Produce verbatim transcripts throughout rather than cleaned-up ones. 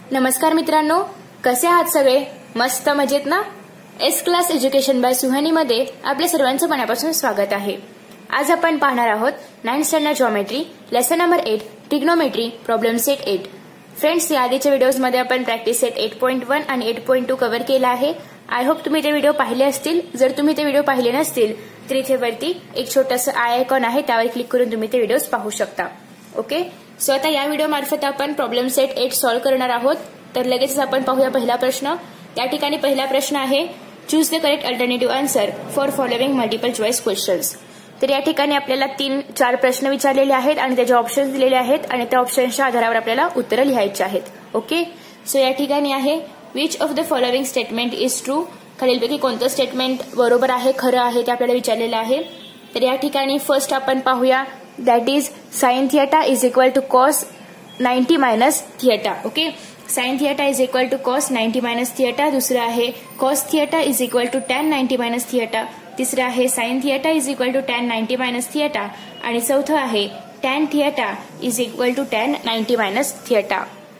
नमस्कार मित्रांनो, कसे आहात सगळे? मस्त मजेत ना? S class education by Suhani मध्ये आपल्या सर्वांचं मनापासून स्वागत आहे. आज आपण पाहणार आहोत ninth standard geometry lesson number eight trigonometry problem set eight. Friends, या आधीच्या व्हिडिओजमध्ये आपण practice set eight point one आणि एट पॉईंट टू कव्हर केला आहे. आय होप तुम्ही ते व्हिडिओ पाहिले असतील. जर तुम्ही ते व्हिडिओ पाहिले नसतील तर इथे वरती एक छोटंसं आय आयकॉन आहे, त्यावर क्लिक करून तुम्ही ते व्हिडिओज पाहू शकता. ओके, सो आता या व्हिडिओ मार्फत आपण प्रॉब्लेम सेट एट सॉल्व्ह करणार आहोत. तर लगेच आपण पाहूया पहिला प्रश्न. त्या ठिकाणी पहिला प्रश्न आहे choose the correct alternative answer for following multiple choice questions. तर या ठिकाणी आपल्याला तीन चार प्रश्न विचारलेले आहेत आणि त्याचे ऑप्शन्स दिलेले आहेत आणि त्या ऑप्शन्सच्या आधारावर आपल्याला उत्तरं लिहायची आहेत. ओके, सो या ठिकाणी आहे which of the following statement is true. खालीलपैकी कोणतं स्टेटमेंट बरोबर आहे, खरं आहे ते आपल्याला विचारलेलं आहे. तर या ठिकाणी फर्स्ट आपण पाहूया that is sine theta is equal to cos ninety minus theta. Okay, sine theta is equal to cos ninety minus theta. दुसरं आहे cos theta is equal to tan ninety minus theta. तिसरं आहे sine theta is equal to tan ninety minus theta. आणि चौथं आहे tan theta is equal to tan ninety minus theta.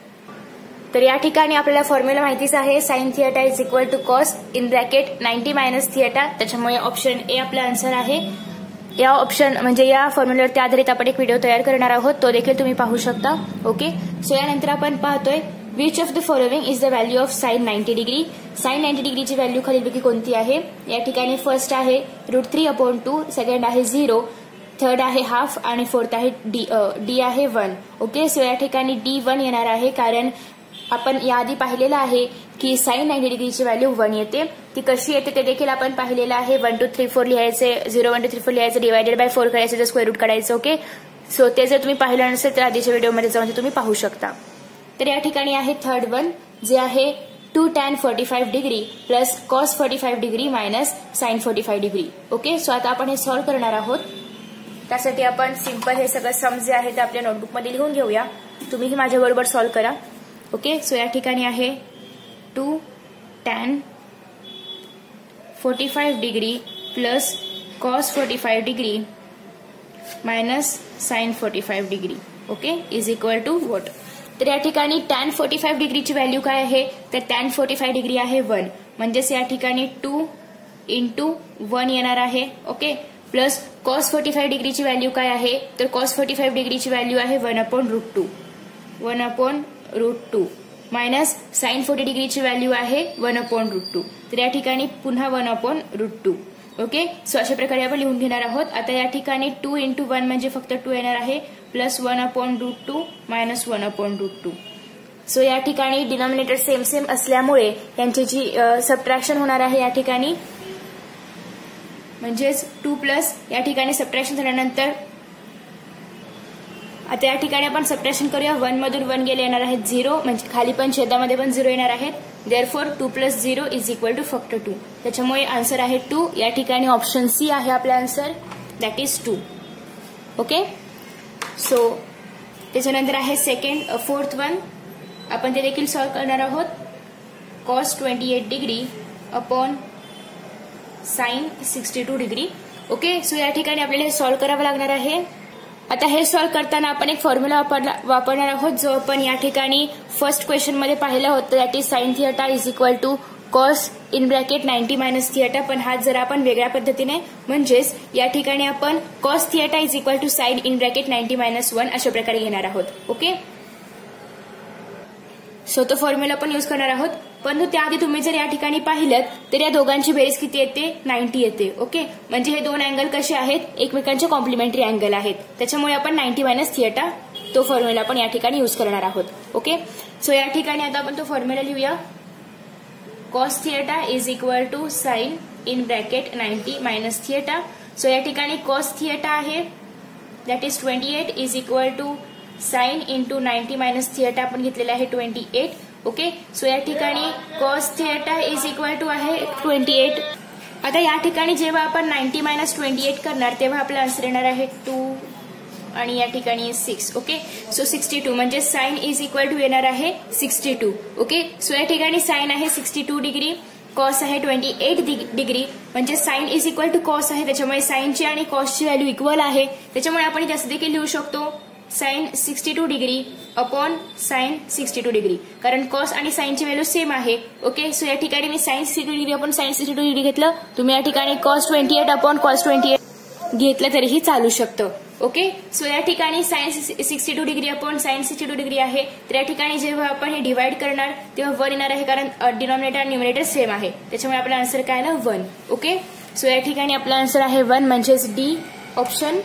तर या ठिकाणी आपल्याला फॉर्म्युला माहितीच आहे, sine theta is equal to cos in bracket ninety minus theta. त्याच्यामुळे ऑप्शन ए आपला आन्सर आहे. या ऑप्शन म्हणजे या फॉर्म्युल्यावरती आधारित आपण एक व्हिडिओ तयार करणार आहोत, तो देखील तुम्ही पाहू शकता. ओके, सो यानंतर आपण पाहतोय which of the following is the value of sine ninety degree. Sine ninety डिग्रीची व्हॅल्यू खालीलपैकी कोणती आहे? या ठिकाणी फर्स्ट आहे root three upon two, second आहे झिरो, थर्ड आहे हाफ आणि फोर्थ आहे डी डी आहे वन. ओके, सो या ठिकाणी डी वन येणार आहे, कारण आपण याआधी पाहिलेलं आहे की साइन नाइन्टी डिग्रीची व्हॅल्यू वन येते. ती कशी येते ते देखील आपण पाहिलेलं आहे. वन टू थ्री फोर लिहायचे, zero one two three four लिहायचं, डिवायडेड बाय फोर करायचं, स्क्वेअर रूट काढायचं. ओके, सो ते जर तुम्ही पाहिलं नसेल तर आधीच्या व्हिडिओमध्ये जाऊन तुम्ही पाहू शकता. तर या ठिकाणी आहे थर्ड वन, जे आहे two tan forty five degree plus cos forty five degree minus sine forty five degree. Okay, so आता आपण हे सॉल्व्ह करणार आहोत. त्यासाठी आपण सिंपल हे सगळं सम जे आहे ते आपल्या नोटबुकमध्ये लिहून घेऊया. तुम्हीही माझ्याबरोबर सॉल्व्ह करा. ओके, सो या ठिकाणी आहे two tan forty five degree plus cos forty five degree minus sine forty five degree. Okay, is equal to what? तर या ठिकाणी टॅन फोर्टी फाईव्ह डिग्रीची व्हॅल्यू काय आहे? तर टॅन फोर्टी फाईव्ह डिग्री आहे वन, म्हणजेच या ठिकाणी टू इंटू वन येणार आहे. Okay, plus cos forty five डिग्रीची व्हॅल्यू काय आहे? तर कॉस फोर्टी फाईव्ह डिग्रीची व्हॅल्यू आहे one upon root two, one upon root two minus sine forty डिग्रीची व्हॅल्यू आहे वन अपॉन रूट टू. तर या ठिकाणी पुन्हा one upon root two. Okay, so अशा प्रकारे आपण लिहून घेणार आहोत. आता या ठिकाणी टू इंटू वन म्हणजे फक्त टू येणार आहे, plus one upon root two minus one upon root two. So या ठिकाणी डिनॉमिनेटर सेम सेम असल्यामुळे यांची जी सबट्रॅक्शन होणार आहे या ठिकाणी, म्हणजेच टू प्लस या ठिकाणी सबट्रॅक्शन झाल्यानंतर आता या ठिकाणी आपण सबट्रॅक्शन करूया. वन मधून वन गेले येणार आहेत झिरो, म्हणजे खाली पण छेदामध्ये पण झिरो येणार आहेत. Therefore two plus zero is equal to फक्त टू. त्याच्यामुळे आन्सर आहे टू. या ठिकाणी ऑप्शन सी आहे आपला answer, that is two. Okay, so त्याच्यानंतर आहे सेकंड फोर्थ वन, आपण ते देखील सॉल्व्ह करणार आहोत. Cos twenty eight degree upon sine sixty two degree. Okay, so या ठिकाणी आपल्याला हे सॉल्व्ह करावं लागणार आहे. आता हे सॉल्व्ह करताना आपण एक फॉर्म्युला वापरणार आहोत, जो आपण या ठिकाणी फर्स्ट क्वेश्चन मध्ये पाहिला होता, that is sine theta is equal to cos in bracket ninety minus theta. पण हा जर आपण वेगळ्या पद्धतीने, म्हणजेच या ठिकाणी आपण cos theta is equal to sine in bracket ninety minus one अशा प्रकारे घेणार आहोत. ओके, सो तो फॉर्म्युला पण यूज करणार आहोत. परंतु त्याआधी तुम्ही जर या ठिकाणी पाहिलं तर या दोघांची बेरीज किती येते? नाइन्टी येते. ओके, म्हणजे हे दोन अँगल कसे आहेत? एकमेकांचे कॉम्प्लिमेंटरी अँगल आहेत. त्याच्यामुळे आपण नाइन्टी मायनस थिएटा तो फॉर्म्युला आपण या ठिकाणी यूज करणार आहोत. ओके, सो या ठिकाणी आता आपण तो फॉर्म्युला लिहूया. Cos theta is equal to sine in bracket ninety minus theta. So या ठिकाणी कॉस थिएटा आहे that is twenty eight is equal to sine into ninety minus theta आपण घेतलेला आहे ट्वेंटी एट. ओके, सो या ठिकाणी cos theta is equal to आहे twenty eight. आता या ठिकाणी जेव्हा आपण नाइन्टी मायनस ट्वेंटी एट करणार तेव्हा आपला आन्सर येणार आहे टू आणि या ठिकाणी six. Okay, so sixty two म्हणजे साइन इज इक्वल टू येणार आहे सिक्स्टी टू. ओके, सो या ठिकाणी साइन आहे सिक्स्टी टू डिग्री, कॉस आहे ट्वेंटी एट डिग्री, म्हणजे sine is equal to cos आहे. त्याच्यामुळे साइनची आणि कॉसची व्हॅल्यू इक्वल आहे. त्याच्यामुळे आपण जास्त देखील लिहू शकतो sine sixty two degree upon sine sixty two degree, कारण कॉस आणि साइनची व्हॅल्यू सेम आहे. ओके, सो या ठिकाणी मी sine sixty two degree upon sine sixty two degree घेतलं. तुम्ही या ठिकाणी cos twenty eight upon cos twenty eight घेतलं तरीही चालू शकतं. ओके, सो या ठिकाणी sine sixty two degree upon sine sixty two degree आहे. तर या ठिकाणी जेव्हा आपण हे डिवाइड करणार तेव्हा वन येणार आहे, कारण डिनॉमिनेटर आणि न्यूमरेटर सेम आहे. त्याच्यामुळे आपला आन्सर काय ना वन. ओके, सो या ठिकाणी आपला आन्सर आहे वन, म्हणजेच डी ऑप्शन.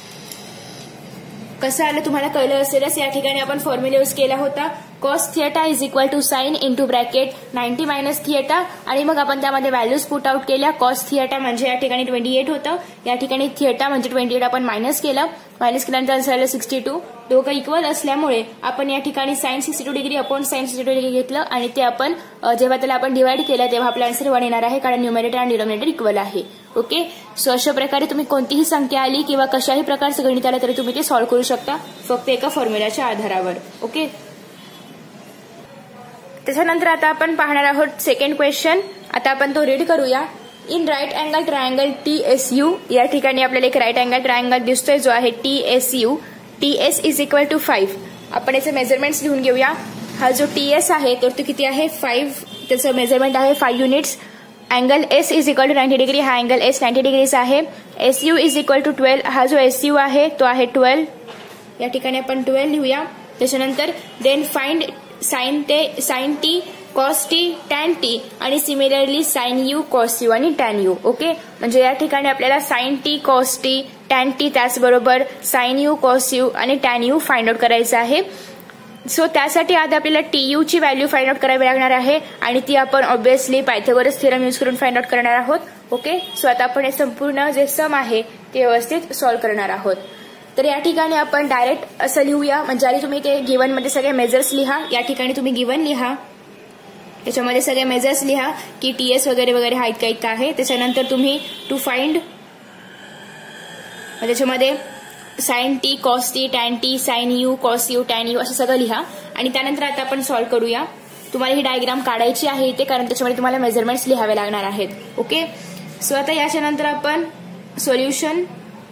कसं आलं तुम्हाला कळलं असेलच. या ठिकाणी आपण फॉर्म्युला यूज केला होता, cos theta is equal to sine into bracket ninety minus theta, आणि मग आपण त्यामध्ये व्हॅल्यूज पुट आउट केल्या. कॉस थिएटा म्हणजे या ठिकाणी ट्वेंटी एट होतं, या ठिकाणी थिएटा म्हणजे ट्वेंटी एट आपण मायनस केलं. मायनस केल्यानंतर आन्सर आलं सिक्स्टी टू. दोघं इक्वल असल्यामुळे आपण या ठिकाणी sine sixty two degree upon sine sixty two degree घेतलं, आणि ते आपण जेव्हा त्याला आपण डिवाइड केलं तेव्हा आपला आन्सर वन येणार आहे, कारण न्यूमरेटर आणि डिनॉमिनेटर इक्वल आहे. ओके, सो अशा प्रकारे तुम्ही कोणतीही संख्या आली किंवा कशाही प्रकारचं गणित आलं तरी तुम्ही ते सॉल्व्ह करू शकता, फक्त एका फॉर्म्युलाच्या आधारावर. ओके, त्याच्यानंतर आता आपण पाहणार आहोत सेकंड क्वेश्चन. आता आपण तो रीड करूया. In right angle triangle T S U, या ठिकाणी आपल्याला एक राईट अँगल ट्रायंगल दिसतोय जो आहे T S U. T S is equal to five. आपण याचे मेजरमेंट्स लिहून घेऊया. हा जो टी एस आहे तर तो किती आहे, फाईव्ह. त्याचं मेजरमेंट आहे five units. Angle S is equal to ninety degree, हा अँगल एस नाईन्टी डिग्रीचा आहे. S U is equal to twelve, हा जो एस यू आहे तो आहे ट्वेल्व. या ठिकाणी आपण ट्वेल्व लिहूया. त्याच्यानंतर देन फाइंड साइन ते sine T cos T tan T, आणि similarly sine U cos U आणि टॅन यू. ओके, म्हणजे या ठिकाणी आपल्याला sine T cos T tan T त्याचबरोबर साइन यू कॉस यू आणि टॅन यू फाइंड आउट करायचं आहे. सो त्यासाठी आधी आपल्याला टी यू ची व्हॅल्यू फाइंड आउट करावी लागणार आहे, आणि ती आपण ऑब्व्हियसली पायथागोरस थिअरम यूज करून फाइंड आउट करणार आहोत. ओके, सो आता आपण हे संपूर्ण जे सम आहे ते व्यवस्थित सॉल्व्ह करणार आहोत. तर या ठिकाणी आपण डायरेक्ट असं लिहूया, म्हणजे आधी तुम्ही ते गिवन मध्ये सगळे मेजर्स लिहा. या ठिकाणी तुम्ही गिवन लिहा, त्याच्यामध्ये सगळे मेजर्स लिहा की टीएस वगैरे वगैरे हा इतका इतका आहे. त्याच्यानंतर तुम्ही टू फाइंड, त्याच्यामध्ये sine T cos T tan T sine U cos U tan U असं सगळं लिहा, आणि त्यानंतर आता आपण सॉल्व्ह करूया. तुम्हाला ही डायग्राम काढायची आहे इथे, कारण त्याच्यामध्ये तुम्हाला मेजरमेंट्स लिहावे लागणार आहेत. ओके, सो आता याच्यानंतर आपण solution.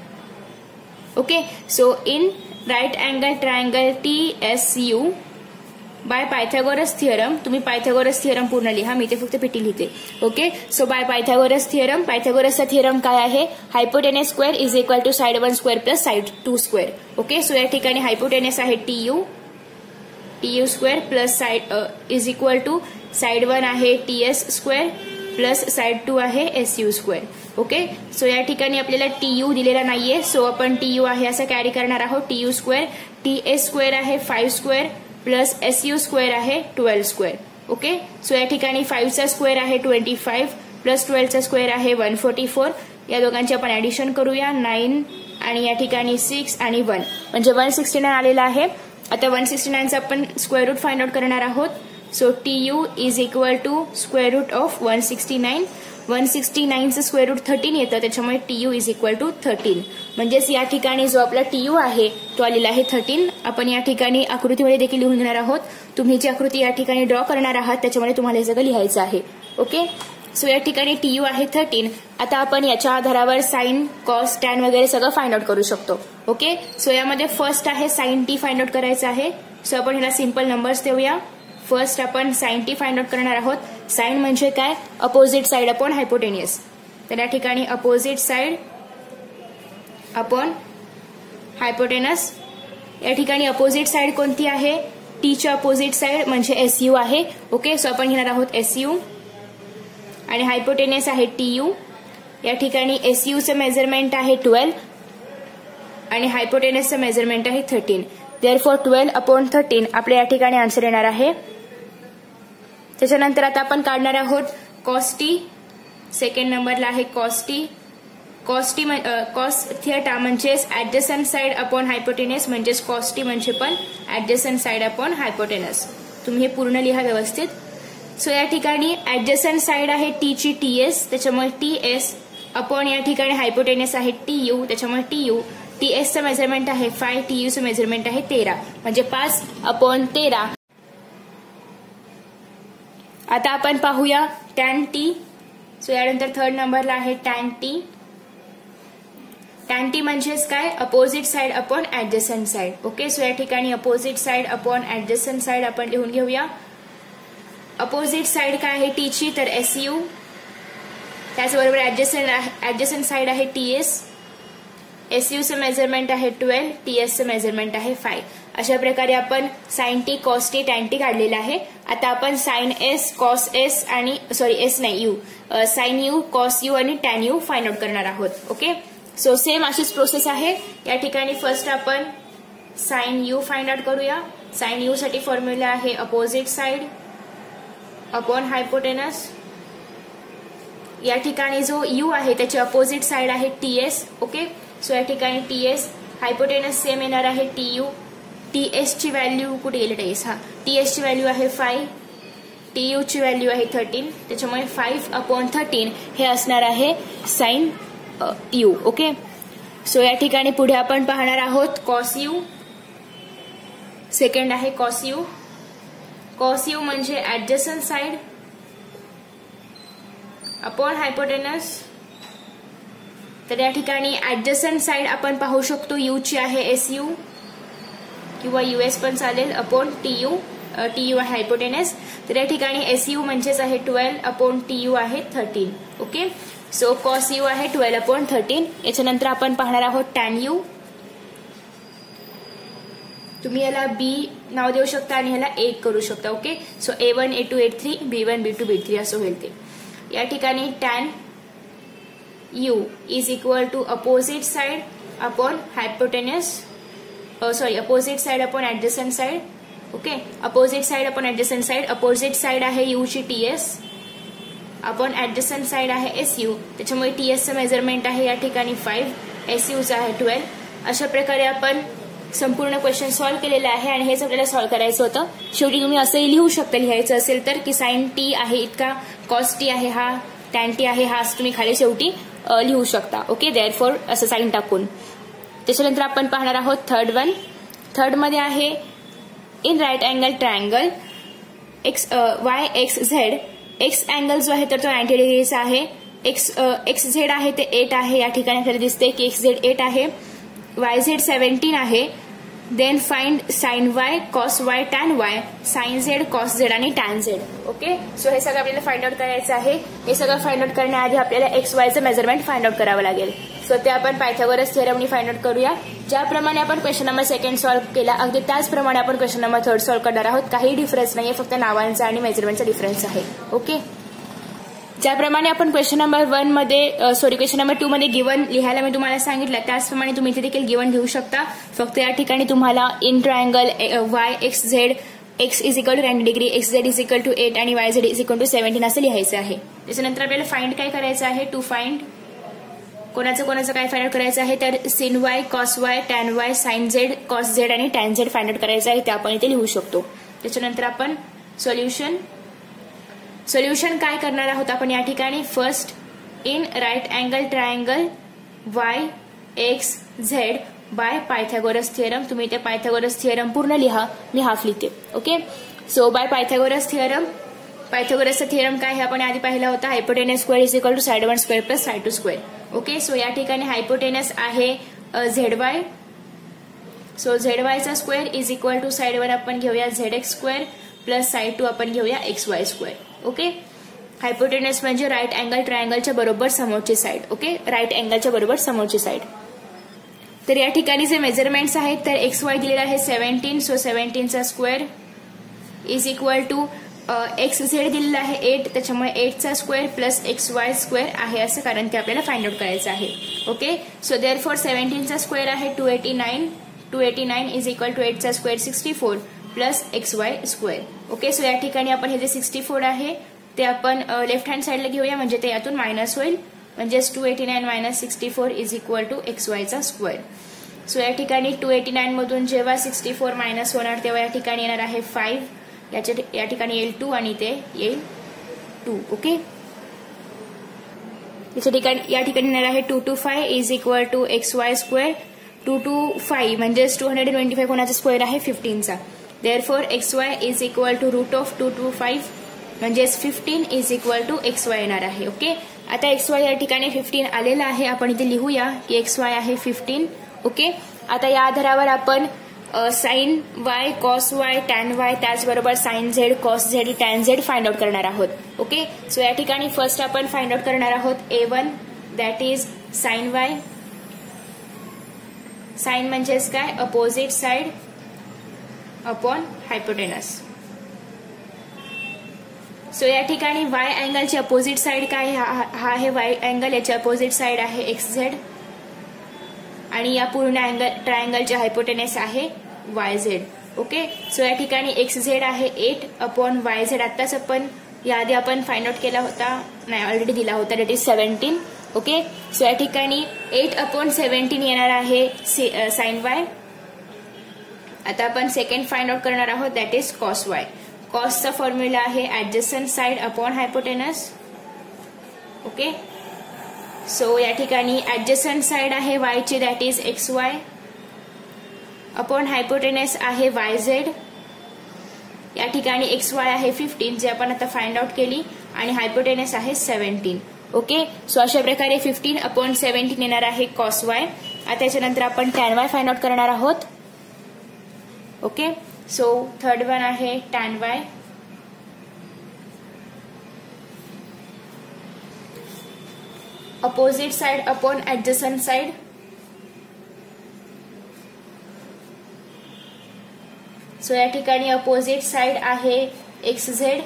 Okay, so in right angle triangle T S U by Pythagoras theorem, तुम्ही पायथागोरस थिअरम पूर्ण लिहा, मी ते फक्त पिटी लिहिते. Okay, so by Pythagoras theorem, पायथागोरसचा थिअरम काय आहे, hypotenuse square is equal to side one square plus side two square. Okay, so या ठिकाणी हायपोटेनस आहे T U T U square plus side is equal to side one आहे T S square plus side two आहे S U square. Okay, so या ठिकाणी आपल्याला T you दिलेला नाहीये, सो आपण टी यू आहे असं कॅरी करणार आहोत. T U square T S square आहे five square plus S U square आहे ट्वेल्व स्क्वेअर. ओके, सो या ठिकाणी फाईव्हचा स्क्वेअर आहे ट्वेंटी फाईव्ह प्लस ट्वेल्वचा स्क्वेअर आहे वन फोर्टी फोर. या दोघांची आपण ऍडिशन करूया, नाईन आणि या ठिकाणी सिक्स आणि वन, म्हणजे वन सिक्स्टी नाईन आलेला आहे. आता वन सिक्स्टी नाईनचा आपण स्क्वेअर रूट फाइंड आउट करणार आहोत. So T U is equal to square root of one sixty nine. One sixty नाईनचं स्क्वेअर रूट थर्टीन येतं, त्याच्यामुळे T U is equal to thirteen. म्हणजेच या ठिकाणी जो आपला टी यू आहे तो आलेला आहे थर्टीन. आपण या ठिकाणी आकृतीमध्ये देखील लिहून घेणार आहोत. तुम्ही जी आकृती या ठिकाणी ड्रॉ करणार आहात त्याच्यामध्ये तुम्हाला हे सगळं लिहायचं आहे. ओके, सो या ठिकाणी टी यू आहे थर्टीन. आता आपण याच्या आधारावर साइन कॉस टॅन वगैरे सगळं फाइंड आउट करू शकतो. ओके, सो यामध्ये फर्स्ट आहे साइन टी फाइंड आउट करायचं आहे. सो आपण ह्याला सिंपल नंबर्स देऊया. फर्स्ट आपण साइन टी फाइंड आउट करणार आहोत. साइन म्हणजे काय, अपोजिट साइड अपॉन हायपोटेनियस. तर या ठिकाणी अपोजिट साइड अपॉन हायपोटेनस. या ठिकाणी अपोजिट साइड कोणती आहे, टीच्या अपोजिट साइड म्हणजे एस यू आहे. ओके, सो आपण घेणार आहोत एस यू, आणि हायपोटेनस आहे टी यू. या ठिकाणी एस यूचं मेजरमेंट आहे ट्वेल्व आणि हायपोटेनसचं मेजरमेंट आहे thirteen. Therefore twelve upon thirteen आपल्या या ठिकाणी आन्सर येणार आहे. त्याच्यानंतर आता आपण काढणार आहोत कॉस टी. सेकंड नंबरला आहे cos T. Cos T cos theta म्हणजेच ऍडजसंट साइड अपॉन हायपोटेनस, म्हणजेच कॉस टी म्हणजे पण ऍडजसंट साइड अपॉन हायपोटेनस. तुम्ही हे पूर्ण लिहा व्यवस्थित. सो या ठिकाणी ऍडजसंट साइड आहे टीची टी एस, त्याच्यामुळे टी एस अपॉन या ठिकाणी हायपोटेनस आहे टी यू, त्याच्यामुळे टी यू. टी एसचं मेजरमेंट आहे फाय, टी यूचं मेजरमेंट आहे तेरा, म्हणजे पाच अपॉन तेरा. आता आपण पाहूया टॅन टी. सो यानंतर थर्ड नंबरला आहे टॅन टी. टॅन टी म्हणजेच काय, opposite side upon adjacent side. Okay, so या ठिकाणी opposite side upon adjacent side आपण लिहून घेऊया. अपोजिट साइड काय आहे टीची, तर एस यू. त्याचबरोबर ऍडजसंट ऍडजसंट साइड आहे टी एस. एस यूचं मेजरमेंट आहे ट्वेल्व, टी एसचं मेजरमेंट आहे फाईव्ह. अशा प्रकारे आपण sine T, cos T, tan T काढलेला आहे. आता आपण साइन एस, कॉस एस आणि सॉरी एस नाही U, sine U, cos U आणि टॅन यू फाइंड आउट करणार आहोत. ओके, सो सेम अशीच प्रोसेस आहे. या ठिकाणी फर्स्ट आपण साइन यू फाइंड आउट करूया. साइन यू साठी फॉर्म्युला आहे अपोजिट साइड अपॉन हायपोटेनस. या ठिकाणी जो यू आहे त्याची अपोजिट साइड आहे टी एस. ओके, सो या ठिकाणी टी एस, हायपोटेनस सेम येणार आहे टी यू. टी एस ची व्हॅल्यू कुठे गेली टी एस, हा टी एस ची व्हॅल्यू आहे फाईव्ह, टी यू ची व्हॅल्यू आहे थर्टीन. त्याच्यामुळे फाईव्ह अपॉन थर्टीन हे असणार आहे साइन यू. ओके, सो या ठिकाणी पुढे आपण पाहणार आहोत कॉस यू. सेकंड आहे कॉस यू. कॉस यू म्हणजे ऍडजसंट साइड अपॉन हायपोटेनस. तर या ठिकाणी ऍडजसंट साइड आपण पाहू शकतो यू ची आहे एस यू किंवा यूएस पण चालेल upon T U. T U आहे हायपोटेनस. तर या ठिकाणी एस यू म्हणजेच आहे ट्वेल्व अपॉन टी यू आहे thirteen. Okay, so cos U आहे ट्वेल्व अपॉन थर्टीन. याच्यानंतर आपण पाहणार आहोत टॅन यू. तुम्ही याला बी नाव देऊ शकता आणि ह्याला ए करू शकता. Okay, so A one A two A three, B one B two B three असं होईल ते. या ठिकाणी tan U is equal to opposite side upon hypotenuse, sorry opposite side upon adjacent side. Okay, opposite side upon adjacent side. Opposite side आहे U ची T S upon adjacent side आहे S U. त्याच्यामुळे टी एसचं measurement आहे या ठिकाणी five, S यूचं आहे ट्वेल्व. अशा प्रकारे आपण संपूर्ण क्वेश्चन सॉल्व्ह केलेला आहे आणि हेच आपल्याला सॉल्व्ह करायचं होतं. शेवटी तुम्ही असंही लिहू शकता लिहायचं असेल तर की साइन टी आहे इतका, कॉस टी आहे हा, टॅन टी आहे हा, तुम्ही खाली शेवटी लिहू शकता. ओके, देअर फोर असं साइन टाकून. त्याच्यानंतर आपण पाहणार आहोत थर्ड वन. थर्ड मध्ये आहे in right angle triangle X Y X Z. X angle जो आहे तर तो नाईन्टी डिग्रीचा आहे. एक्स एक्स झेड आहे ते एट आहे. या ठिकाणी आपल्याला दिसते की एक्स झेड एट आहे, वाय झेड सेव्हन्टीन आहे. Then find sine Y, cos Y, tan Y, sine Z, cos Z आणि टॅन झेड. ओके, सो हे सगळं आपल्याला फाइंड आउट करायचं आहे. हे सगळं फाइंड आउट करण्याआधी आपल्याला एक्स वायचं मेजरमेंट फाइंड आउट करावं लागेल. सो ते आपण पायथागोरस थिअरमनी फाइंड आउट करूया. ज्याप्रमाणे आपण क्वेश्चन नंबर सेकंड सॉल्व्ह केला अगदी त्याचप्रमाणे आपण क्वेश्चन नंबर थर्ड सॉल्व्ह करणार आहोत. काही डिफरन्स नाहीये, फक्त नावांचा आणि मेजरमेंटचा डिफरन्स आहे. ओके, ज्याप्रमाणे आपण क्वेश्चन नंबर वन मध्ये सॉरी क्वेश्चन नंबर टू मध्ये गिवन लिहायला मी तुम्हाला सांगितलं त्याचप्रमाणे तुम्ही इथे देखील गिवन लिहू शकता. फक्त या ठिकाणी तुम्हाला in triangle Y X Z, X is equal to ninety degree, X Z is equal to eight आणि Y Z is equal to seventeen असं लिहायचं आहे. त्याच्यानंतर आपल्याला फाइंड काय करायचं आहे, टू फाइंड कोणाचं कोणाचं काय फाइंड आउट करायचं आहे तर sine Y, cos Y, tan Y, sine Z, cos Z आणि टॅन झेड फाइंड आउट करायचं आहे. ते आपण इथे लिहू शकतो. त्याच्यानंतर आपण सोल्युशन सोल्युशन काय करणार आहोत आपण या ठिकाणी. First in right angle triangle Y X Z by Pythagoras theorem. तुम्ही ते पायथागोरस थिअरम पूर्ण लिहा, मी हाफ लिहिते. Okay, so by Pythagoras theorem. पायथागोरसचा थिअरम काय हे आपण आधी पाहिला होता. Hypotenuse square is equal to side one square plus side two square. Okay, so या ठिकाणी हायपोटेनस आहे झेड वाय. सो झेड वायचा square is equal to side one आपण घेऊया Z x square plus side two आपण घेऊया X Y square. Okay, hypotenuse म्हणजे right angle ट्रायंगलच्या बरोबर समोरची साइड. ओके, राईट अँगलच्या बरोबर समोरची साइड. तर या ठिकाणी जे मेजरमेंट्स आहेत तर एक्स वाय दिलेला आहे सेव्हन्टीन. सो सेव्हन्टीनचा square is equal to X Z दिलेला आहे एट. त्याच्यामुळे एटचा square plus X Y square आहे असं, कारण ते आपल्याला फाइंड आउट करायचं आहे. ओके, सो देअर फॉर सेव्हन्टीनचा स्क्वेअर आहे two eighty nine. Two eighty nine is equal to एटचा square sixty four plus X Y square. Okay, so या ठिकाणी आपण हे जे सिक्स्टी फोर आहे ते आपण लेफ्ट हँड साईडला घेऊया म्हणजे ते यातून मायनस होईल. म्हणजेच two eighty nine minus sixty four is equal to X वायचा स्क्वेअर. सो या ठिकाणी टू एटी नाईन मधून जेव्हा सिक्स्टी फोर मायनस होणार तेव्हा या ठिकाणी येणार आहे फाईव्ह. याच्या या ठिकाणी येईल टू आणि ते येईल टू. ओके, याच्या ठिकाणी या ठिकाणी येणार आहे two two five is equal to X Y square. Two two five म्हणजेच टू हंड्रेड ट्वेंटी फाय कोणाचा स्क्वेअर आहे फिफ्टीनचा. Therefore X Y is equal to root of two two five म्हणजेच fifteen is equal to X Y येणार आहे. Okay, आता x Y या ठिकाणी फिफ्टीन आलेला आहे. आपण इथे लिहूया की एक्स वाय आहे फिफ्टीन. ओके, आता या आधारावर आपण sine Y, cos Y, tan Y, त्याचबरोबर sine Z, cos Z, tan Z find out करणार आहोत. ओके, सो या ठिकाणी फर्स्ट आपण फाइंड आउट करणार आहोत A one, that is sine Y. Sine म्हणजेच काय, opposite side upon hypotenuse. So या ठिकाणी वाय अँगलची अपोजिट साइड काय, हा आहे वाय अँगल, याची अपोजिट साइड आहे एक्स झेड आणि या पूर्ण अँगल ट्रायंगलचे हायपोटेनस आहे वाय झेड. ओके, सो या ठिकाणी एक्स झेड आहे एट अपॉन वाय झेड. आताच आपण याआधी आपण फाइंड आउट केला होता, नाही ऑलरेडी दिला होता, that is seventeen. Okay, so या ठिकाणी एट अपॉन सेव्हन्टीन येणार आहे साइन वाय. आता आपण सेकंड फाइंड आउट करणार आहोत, दॅट इज कॉस वाय. कॉसचा फॉर्म्युला आहे adjacent side upon hypotenuse. Okay, so या ठिकाणी ऍडजस्टंट साइड आहे वाय ची, that is X Y upon hypotenuse आहे वाय झेड. या ठिकाणी एक्स वाय आहे फिफ्टीन, जे आपण आता फाइंड आउट केली, आणि हायपोटेनस आहे सेव्हन्टीन. ओके, सो अशा प्रकारे फिफ्टीन अपॉन सेव्हन्टीन येणार आहे कॉस वाय. आता त्याच्यानंतर आपण टॅन वाय फाइंड आउट करणार आहोत. ओके, सो थर्ड वन आहे tan Y. Opposite side upon adjacent side. So या ठिकाणी अपोजिट साइड आहे एक्स झेड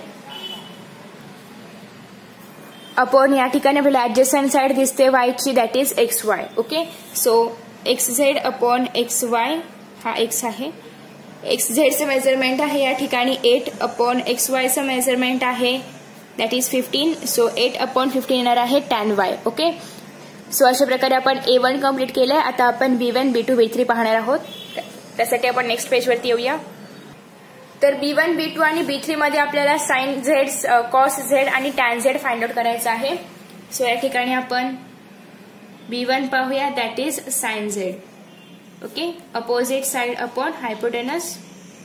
अपॉन या ठिकाणी आपल्याला ऍडजस्टंट साइड दिसते वाय ची, that is X Y. Okay, so X Z upon X Y, हा एक्स आहे. एक्स झेडचं मेजरमेंट आहे या ठिकाणी एट अपॉन एक्स वायचं मेजरमेंट आहे that is fifteen. So eight upon fifteen येणार आहे टॅन वाय. ओके, सो अशा प्रकारे आपण ए वन कम्प्लीट केलंय. आता आपण B one, B two, B three पाहणार आहोत. त्यासाठी आपण नेक्स्ट पेजवरती येऊया. तर बी वन, बी टू आणि बी थ्री मध्ये आपल्याला साइन झेड, कॉस झेड आणि टॅन झेड फाइंड आउट करायचं आहे. सो या ठिकाणी आपण बी वन पाहूया, that is sine Z. Okay, opposite side upon hypotenuse.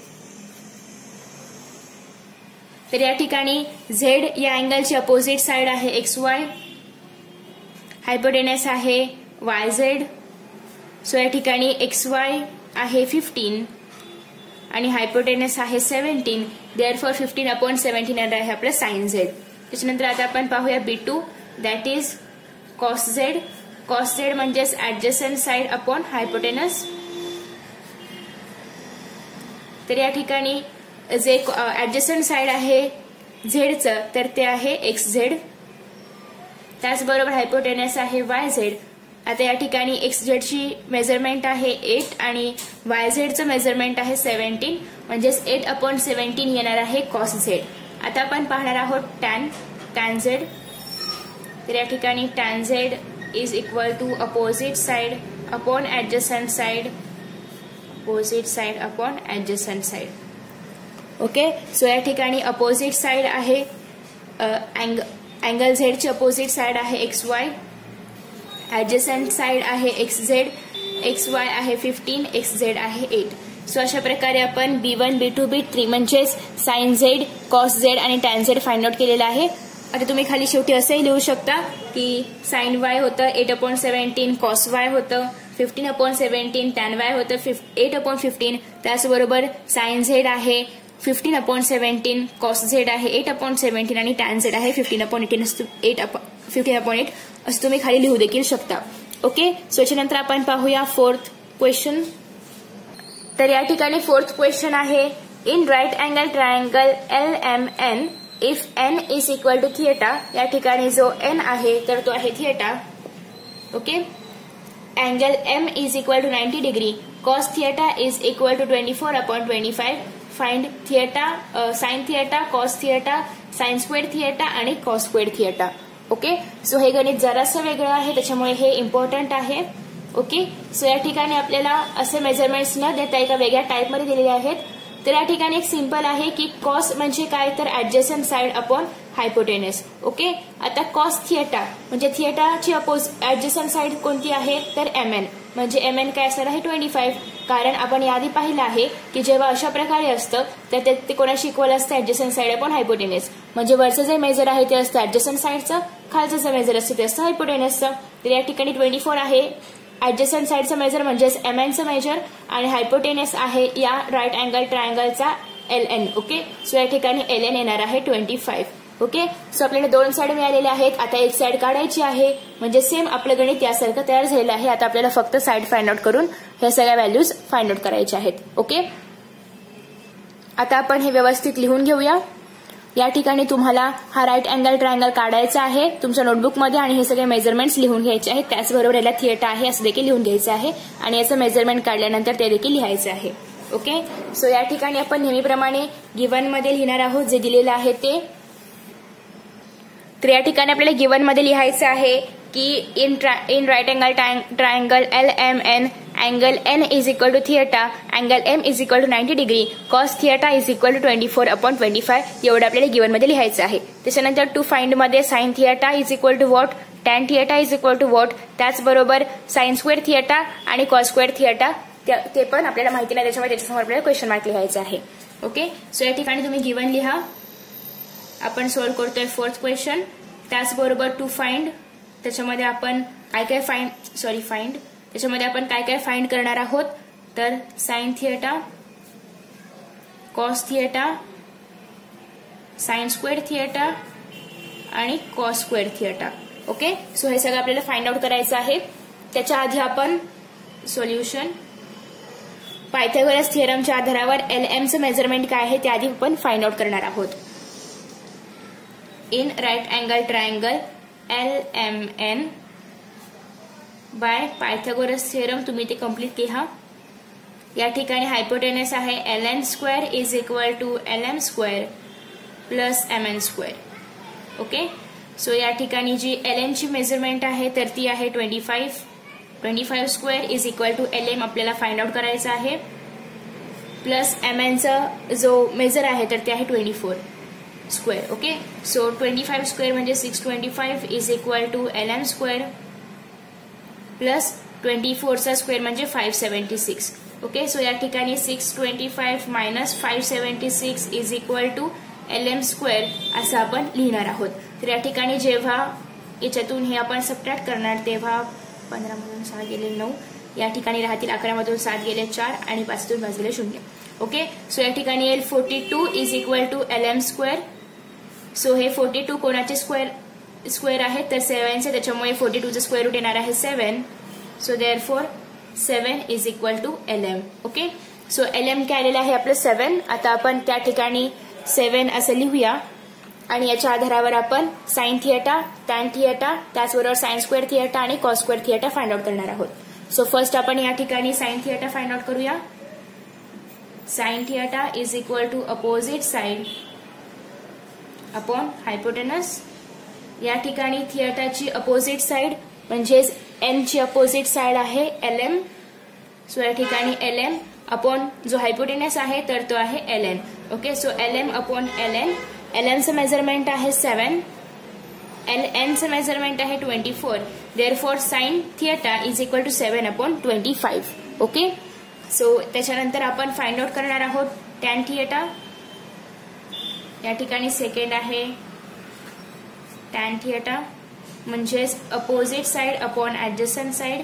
तर या ठिकाणी झेड या अँगलची अपोजिट साइड आहे एक्स वाय, हायपोटेनस आहे वाय झेड. सो या ठिकाणी एक्स वाय आहे फिफ्टीन आणि हायपोटेनस आहे seventeen. Therefore fifteen upon seventeen येणार आहे आपलं साइन झेड. त्याच्यानंतर आता आपण पाहूया बी two, that is cos Z. Cos Z म्हणजेच ऍडजस्टंट साइड अपॉन हायपोटेनस. तर या ठिकाणी जे ऍडजस्टंट साइड आहे झेडचं, तर ते आहे एक्स झेड. त्याचबरोबर हायपोटेनस आहे वाय झेड. आता या ठिकाणी एक्स झेडची मेजरमेंट आहे एट आणि वाय झेडचं मेजरमेंट आहे सेव्हन्टीन, म्हणजेच एट अपॉन सेव्हन्टीन येणार आहे कॉस झेड. आता आपण पाहणार आहोत टॅन टॅन झेड. तर या ठिकाणी tan Z is equal to opposite side upon adjacent side, opposite side upon adjacent side. Okay, so या ठिकाणी अपोजिट साइड आहे अँगल झेडची अपोजिट साइड आहे एक्स वाय, ऍडजस्टंट साइड आहे एक्स झेड, एक्स वाय आहे फिफ्टीन, एक्स झेड आहे eight. So अशा प्रकारे आपण B one, B two, B three म्हणजेच साइन झेड, कॉस झेड आणि टॅन झेड फाइंड आउट केलेला आहे. आता तुम्ही खाली शेवटी असंही लिहू शकता की साइन वाय होतं eight upon seventeen, cos Y होतं fifteen upon seventeen, tan Y होतं एट अपॉन फिफ्टीन. त्याचबरोबर साइन झेड आहे fifteen upon seventeen, cos Z आहे एट अपॉन सेव्हन्टीन आणि टॅन झेड आहे fifteen upon eighteen eight fifteen upon eight असं तुम्ही खाली लिहू देखील शकता. ओके, सो याच्यानंतर आपण पाहूया फोर्थ क्वेश्चन. तर या ठिकाणी फोर्थ क्वेश्चन आहे in right angle triangle L M N if N is equal to theta. या ठिकाणी जो एन आहे तर तो आहे theta. Okay, angle M is equal to ninety degree, cos theta is equal to twenty four upon twenty five. Find theta, sine theta, cos theta, sine square theta आणि cos square theta. Okay, so हे गणित जरासं वेगळं आहे, त्याच्यामुळे हे important आहे. Okay, so या ठिकाणी आपल्याला असे मेजरमेंट्स न देता एका वेगळ्या टाईपमध्ये दिलेले आहेत. तर या ठिकाणी एक सिंपल आहे की कॉस म्हणजे काय, तर adjacent side upon hypotenuse. Okay, आता कॉस थिएटा म्हणजे थिएटाची अपोज ऍडजस्टंट साइड कोणती आहे तर एम एन. म्हणजे एम एन काय असणार आहे ट्वेंटी फाईव्ह. कारण आपण यादी पाहिलं आहे की जेव्हा अशा प्रकारे असतं तर ते, ते कोणाशी इक्वल असतं ऍडजसंट साईड अपॉन हायपोटेनस. म्हणजे वरचं जे मेजर आहे ते असतं ऍडजसंट साईडचं, खालचं जे मेजर असतं ते असतं हायपोटेनसचं. तर या ठिकाणी ट्वेंटी फोर आहे ऍडजसंट साईडचं मेजर म्हणजेच एम एनचं मेजर आणि हायपोटेनस आहे या राईट अँगल ट्रायंगलचा एल एन. ओके, सो या ठिकाणी एल एन येणार आहे ट्वेंटी फाईव्ह. ओके, सो आपल्याला दोन साईड मिळालेल्या आहेत. आता एक साईड काढायची आहे म्हणजे सेम आपलं गणित यासारखं तयार झालेलं आहे. आता आपल्याला फक्त साईड फाइंड आउट करून ह्या सगळ्या व्हॅल्यूज फाइंड आउट करायच्या आहेत. ओके, आता आपण हे व्यवस्थित लिहून घेऊया. या ठिकाणी तुम्हाला हा राईट अँगल ट्रायंगल काढायचा आहे तुमच्या नोटबुकमध्ये आणि हे सगळे मेजरमेंट्स लिहून घ्यायचे आहेत. त्याचबरोबर याला थिएटा आहे असं देखील लिहून घ्यायचं आहे आणि याचं मेजरमेंट काढल्यानंतर ते देखील लिहायचं आहे. ओके, सो या ठिकाणी आपण नेहमीप्रमाणे गिवन मध्ये लिहिणार आहोत जे दिलेलं आहे ते. तर या ठिकाणी आपल्याला गिवन मध्ये लिहायचं आहे की in in right angle triangle L M N angle N is equal to theta angle M is equal to ninety degree cos theta is equal to twenty four upon twenty five एवढं आपल्याला given मध्ये लिहायचं आहे. त्याच्यानंतर to find मध्ये sine theta is equal to what, tan theta is equal to what, त्याचबरोबर sine square theta आणि cos square theta ते पण आपल्याला माहिती नाही, त्याच्यामुळे त्याच्यासमोर आपल्याला क्वेश्चन मार्क लिहायचं आहे. ओके, सो या ठिकाणी तुम्ही गिवन लिहा. आपण सॉल्व्ह करतोय फोर्थ क्वेश्चन. त्याचबरोबर टू फाइंड त्याच्यामध्ये आपण काय काय फाइंड सॉरी फाइंड त्याच्यामध्ये आपण काय काय फाइंड करणार आहोत तर sine theta, cos theta, sine square theta आणि cos square theta. Okay, so हे सगळं आपल्याला फाइंड आउट करायचं आहे. त्याच्या आधी आपण सोल्युशन पायथागोरस थिअरमच्या आधारावर एल एमचं मेजरमेंट काय आहे ते आधी आपण फाइंड आउट करणार आहोत. In right angle triangle L M N by Pythagoras theorem तुम्ही ते कम्प्लीट केहा. या ठिकाणी हायपोटेनस आहे L N square is equal to L M square plus M N square. Okay, so या ठिकाणी जी एल एन ची मेजरमेंट आहे तर ती आहे twenty five. Twenty five square is equal to L M आपल्याला फाइंड आउट करायचं आहे प्लस एम एनचा जो मेजर आहे तर ते आहे twenty four square. Okay, so twenty five square म्हणजे six twenty five is equal to L M square plus twenty फोरचा स्क्वेअर म्हणजे five seventy six. Okay, so या ठिकाणी six twenty five minus five seventy six is equal to L M square असं आपण लिहिणार आहोत. तर या ठिकाणी जेव्हा याच्यातून हे आपण सबट्रॅक्ट करणार तेव्हा पंधरा मधून सहा गेले नऊ, या ठिकाणी राहतील अकरा मधून सात गेले चार आणि पाचतून पाच गेले शून्य. ओके, सो या ठिकाणी येईल forty two is equal to L M square. So हे फोर्टी टू कोणाचे स्क्वेअर स्क्वेअर आहे तर सेव्हनचे, त्याच्यामुळे फोर्टी टूचं स्क्वेअर रूट येणार आहे seven. So therefore seven is equal to L M. Okay, so L M काय आलेलं आहे आपलं सेव्हन. आता आपण त्या ठिकाणी सेव्हन असं लिहूया आणि याच्या आधारावर आपण साइन थिएटा, टॅन थिएटा, त्याचबरोबर साइन स्क्वेअर थिएटा आणि cos square theta find out करणार आहोत. सो फर्स्ट आपण या ठिकाणी साइन थिएटा फाइंड आउट करूया. Sine theta is equal to opposite side upon hypotenuse. या ठिकाणी थिएटाची अपोजिट साइड म्हणजेच एन ची अपोजिट साइड आहे एल एम. सो या ठिकाणी एल एम अपॉन जो हायपोटेनस आहे तर तो आहे L N. Okay, so L M upon L N. L एनचं मेजरमेंट आहे सेव्हन, एल एनचं मेजरमेंट आहे twenty four. Therefore sine theta is equal to seven upon twenty five. Okay, so त्याच्यानंतर आपण फाइंड आउट करणार आहोत टॅन थिएटा. या ठिकाणी सेकंड आहे टॅन थिएटा म्हणजेच opposite side upon adjacent side.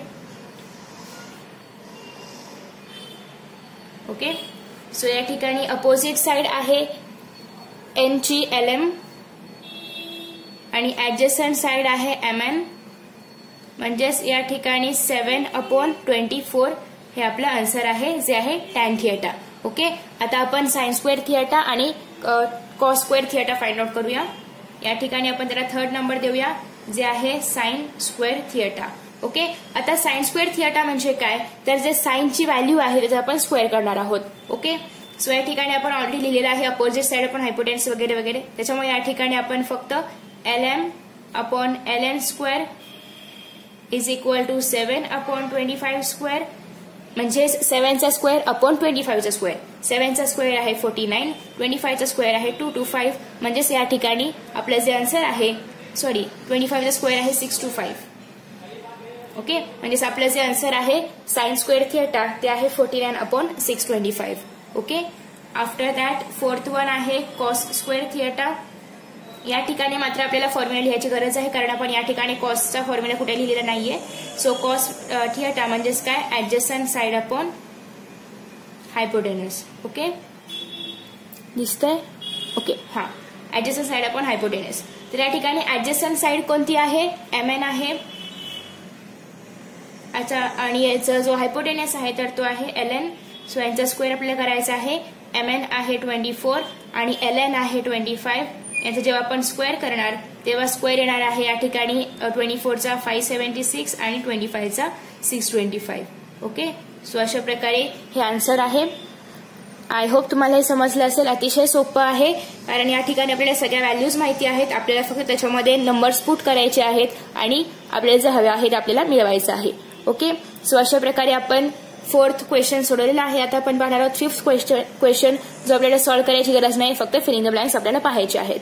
Okay, so या ठिकाणी अपोजिट साइड आहे एन ची एल एम आणि ऍडजसंट साइड आहे एम एन म्हणजेच या ठिकाणी सेव्हन अपॉन ट्वेंटी फोर हे आपलं आन्सर आहे जे आहे टॅन थिएटा. ओके, आता आपण साइन स्क्वेअर थिएटा आणि cos square theta find out करूया. या ठिकाणी आपण त्याला थर्ड नंबर देऊया जे आहे साइन स्क्वेअर थिएटा. ओके, आता साइन स्क्वेअर थिएटा म्हणजे काय तर जे साइनची व्हॅल्यू आहे त्याचं आपण स्क्वेअर करणार आहोत. ओके, सो या ठिकाणी आपण ऑलरेडी लिहिलेलं आहे अपोजिट साइड आपण हायपोटेन्स वगैरे वगैरे, त्याच्यामुळे या ठिकाणी आपण फक्त L M upon L N square is equal to seven upon twenty five square म्हणजे सेव्हनचा स्क्वेअर अपॉन ट्वेंटी फाईव्हचा स्क्वेअर. सेव्हनचा स्क्वेअर आहे फोर्टी नाईन, ट्वेंटी फाईव्हचा स्क्वेअर आहे टू टू फाईव्ह म्हणजेच या ठिकाणी आपलं जे आन्सर आहे सॉरी ट्वेंटी फाईव्हचा स्क्वेअर आहे सिक्स टू फाईव्ह. ओके, म्हणजेच आपलं जे आन्सर आहे साइन स्क्वेअर थिएटा ते आहे forty nine upon six twenty five. Okay, after that fourth one आहे कॉस स्क्वेअर थिएटा. या ठिकाणी मात्र आपल्याला फॉर्म्युला लिहायची गरज आहे, कारण आपण या ठिकाणी कॉसचा फॉर्म्युला कुठे लिहिलेला नाहीये. सो कॉस थिएटा म्हणजेच काय, adjacent side upon hypotenuse. Okay, दिसतंय? ओके, हा, ऍडजस्टंट साइड अपॉन हायपोटेनस. तर या ठिकाणी ऍडजस्टंट साइड कोणती आहे, एम एन आहे. अच्छा, आणि याचा जो हायपोटेनस आहे तर तो आहे एल एन. सो यांचा स्क्वेअर आपल्याला करायचा आहे. एम एन आहे ट्वेंटी फोर आणि एल एन आहे ट्वेंटी फाईव्ह. यांचा जेव्हा आपण स्क्वेअर करणार तेव्हा स्क्वेअर येणार आहे या ठिकाणी ट्वेंटी फोरचा फाईव्ह सेव्हन्टी सिक्स आणि ट्वेंटी फाईव्हचा six twenty five. Okay, so अशा प्रकारे हे आन्सर आहे. आय होप तुम्हाला हे समजलं असेल. अतिशय सोपं आहे, कारण या ठिकाणी आपल्याला सगळ्या व्हॅल्यूज माहिती आहेत. आपल्याला फक्त त्याच्यामध्ये नंबर्स पुट करायचे आहेत आणि आपल्याला जे हवे आहेत आपल्याला मिळवायचं आहे. ओके, सो अशा प्रकारे आपण फोर्थ क्वेश्चन सोडवलेला आहे. आता आपण पाहणार आहोत फिफ्थ क्वेश्चन क्वेश्चन जो आपल्याला सॉल्व्ह करायची गरज नाही, फक्त फिल इन द ब्लँक्स आपल्याला पाहायचे आहेत.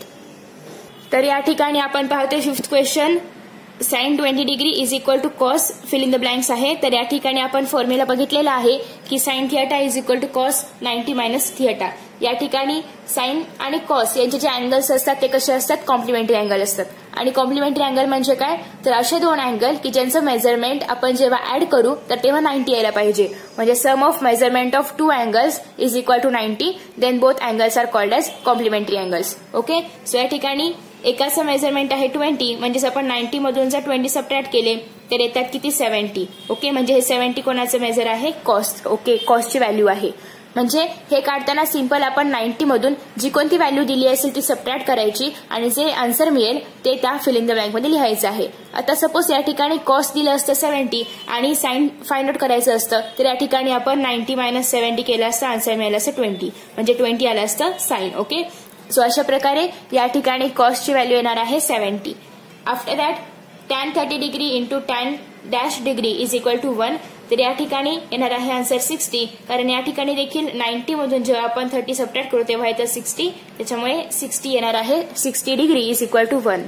तर या ठिकाणी आपण पाहतोय fifth question, sine twenty degree is equal to cos fill in the blanks आहे. तर या ठिकाणी आपण फॉर्म्युला बघितलेला आहे की sine theta is equal to cos ninety minus theta. या ठिकाणी साइन आणि कॉस यांचे जे अँगल्स असतात ते कसे असतात, कॉम्प्लिमेंटरी अँगल असतात. आणि कॉम्प्लिमेंटरी अँगल म्हणजे काय, तर असे दोन अँगल की ज्यांचं मेजरमेंट आपण जेव्हा ऍड करू तर तेव्हा नाईन्टी यायला पाहिजे. म्हणजे sum of measurement of two angles is equal to ninety, then both angles are called as complementary angles. Okay, so या ठिकाणी एकाचं मेजरमेंट आहे ट्वेंटी, म्हणजेच आपण नाईन्टी मधून जर ट्वेंटी सबट्रॅक्ट केले तर येतात किती, सेव्हन्टी. ओके, म्हणजे हे सेव्हन्टी कोणाचं मेजर आहे, कॉस. ओके, कॉसची व्हॅल्यू आहे. म्हणजे हे काढताना सिंपल आपण नाईन्टी मधून जी कोणती व्हॅल्यू दिली असेल ती सबट्रॅक्ट करायची आणि जे आन्सर मिळेल ते त्या फिल इन द ब्लँक मध्ये लिहायचं आहे. आता सपोज या ठिकाणी कॉस दिलं असतं सेव्हन्टी आणि साइन फाइंड आउट करायचं असतं, तर या ठिकाणी आपण नाईन्टी मायनस सेव्हन्टी केलं असतं, आन्सर मिळालं असतं ट्वेंटी, म्हणजे ट्वेंटी आलं असतं साइन. ओके, सो अशा प्रकारे या ठिकाणी कॉसची व्हॅल्यू येणार आहे seventy. After that tan thirty degree into tan dash degree is equal to one. तर या ठिकाणी येणार आहे आन्सर सिक्स्टी, कारण या ठिकाणी देखील नाईन्टी मधून जेव्हा आपण थर्टी सबट्रॅक्ट करू तेव्हा येतं सिक्स्टी, त्याच्यामुळे सिक्स्टी येणार आहे. Sixty degree is equal to one.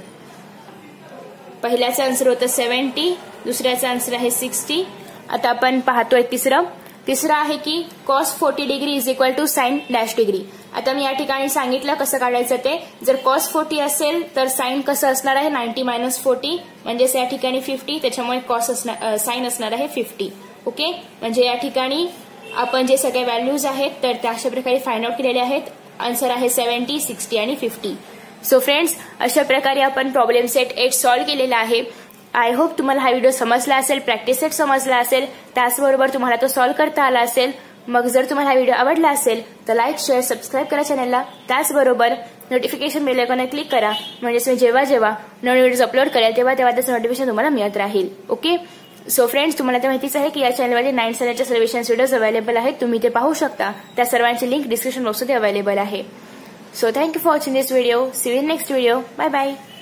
पहिल्याचं आन्सर होतं सेव्हन्टी, दुसऱ्याचं आन्सर आहे सिक्स्टी. आता आपण पाहतोय तिसरं तिसरं आहे की cos forty degree is equal to sine dash degree. आता मी या ठिकाणी सांगितलं कसं काढायचं ते. जर कॉस फोर्टी असेल तर साइन कसं असणार आहे, नाईन्टी मायनस फोर्टी, म्हणजेच या ठिकाणी फिफ्टी, त्याच्यामुळे कॉस असणार साइन असणार आहे फिफ्टी. ओके, म्हणजे या ठिकाणी आपण जे सगळे व्हॅल्यूज आहेत तर त्या अशा प्रकारे फाइंड आउट केलेले आहेत. आन्सर आहे सेव्हन्टी, सिक्स्टी आणि फिफ्टी. सो फ्रेंड्स, अशा प्रकारे आपण प्रॉब्लेम सेट एट सॉल्व्ह केलेला आहे. आय होप तुम्हाला हा व्हिडिओ समजला असेल, प्रॅक्टिस सेट समजला असेल, त्याचबरोबर तुम्हाला तो सॉल्व्ह करता आला असेल. मग जर तुम्हाला हा व्हिडिओ आवडला असेल तर लाईक, शेअर, सबस्क्राईब करा चॅनलला. त्याचबरोबर नोटिफिकेशन बेल आयकॉनवर क्लिक करा, म्हणजेच मी जेव्हा जेव्हा नवीन व्हिडिओज अपलोड करेल तेव्हा तेव्हा त्याचं नोटिफिकेशन तुम्हाला मिळत राहील. ओके, सो फ्रेंड्स, तुम्हाला तर माहितीच आहे की या चॅनलमध्ये नाईन स्टँडर्डच्या सर्वेशन्स व्हिडिओज अवेलेबल आहेत. तुम्ही ते पाहू शकता. त्या सर्वांची लिंक डिस्क्रिप्शन बॉक्समध्ये अवेलेबल आहे. So thank you for watching this video. See you in next video. Bye bye.